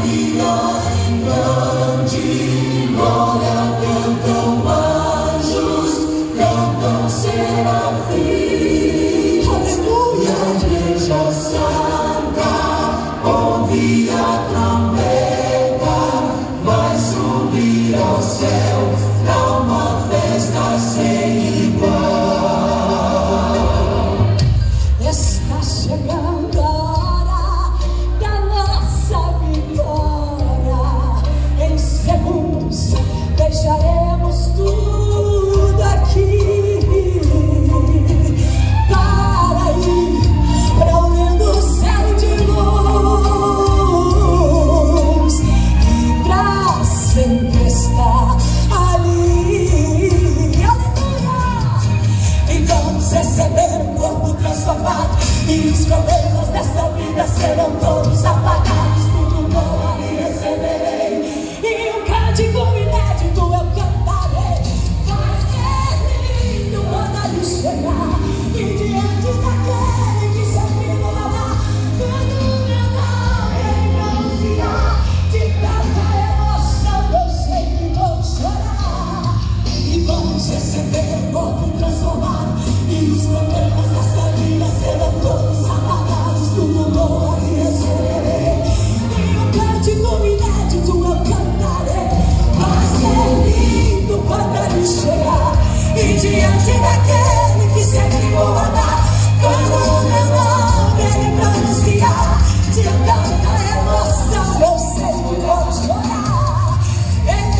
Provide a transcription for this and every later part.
Serão todos apagados, tudo novo ali receberei. E um cântico inédito eu cantarei. Vai ser lindo quando ali chegar, e diante daquele que sempre vou amar, quando meu nome ele pronunciar, de tanta emoção eu sei que vou chorar. E vamos receber o corpo transformado, e os problemas dessa vida serão todos apagados, tudo novo ali receberei. E um cântico inédito eu cantarei. Vai ser lindo quando ele chegar, e diante daquele que sempre vou amar, quando o meu nome ele pronunciar, de tanta emoção eu sei que vou chorar. Em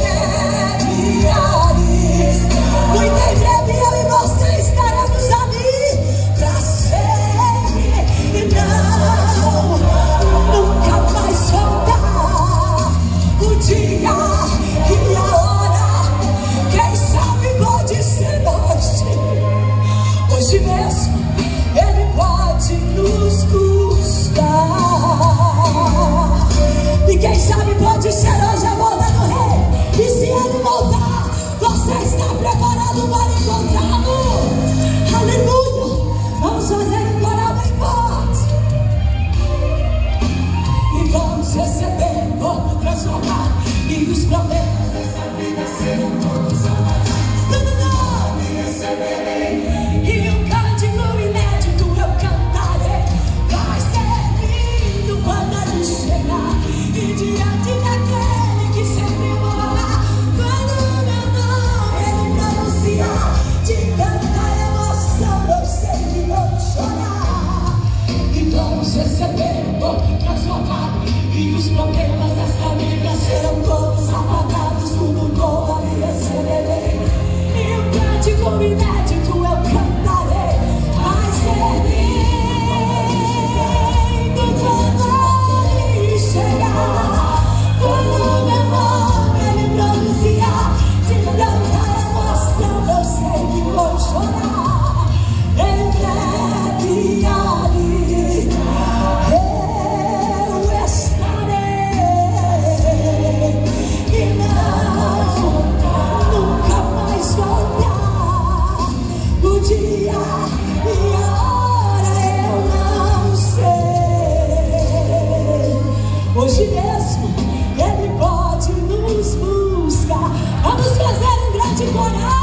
breve ali, muito em breve eu e você estaremos ali pra sempre, e não, nunca mais voltar. O dia e a hora, quem sabe pode ser hoje. Hoje mesmo ele pode nos buscar, e quem sabe pode ser hoje a volta do rei. E se ele voltar, você está preparado para encontrá-lo? Aleluia! Vamos fazer um coral bem forte, e vamos receber um corpo transformado, e os problemas dessa vida serão todos apagados, tudo novo receberei. E um cântico inédito eu cantarei. Vai ser lindo quando ele chegar, e diante daquele que sempre vou amar, quando o meu nome ele pronunciar, de tanta emoção eu sei que vou chorar. E vamos receber um corpo transformado, e os problemas desta vida serão todos apagados, tudo novo ali receberei. E um cântico inédito eu cantarei. Vai ser lindo quando ele chegar, quando o meu nome ele pronunciar, de tanta emoção eu sei que vou chorar. Em breve ali eu estarei, e não, nunca mais voltar. O dia e a hora eu não sei. Hoje mesmo ele pode nos buscar. Vamos fazer um grande coral.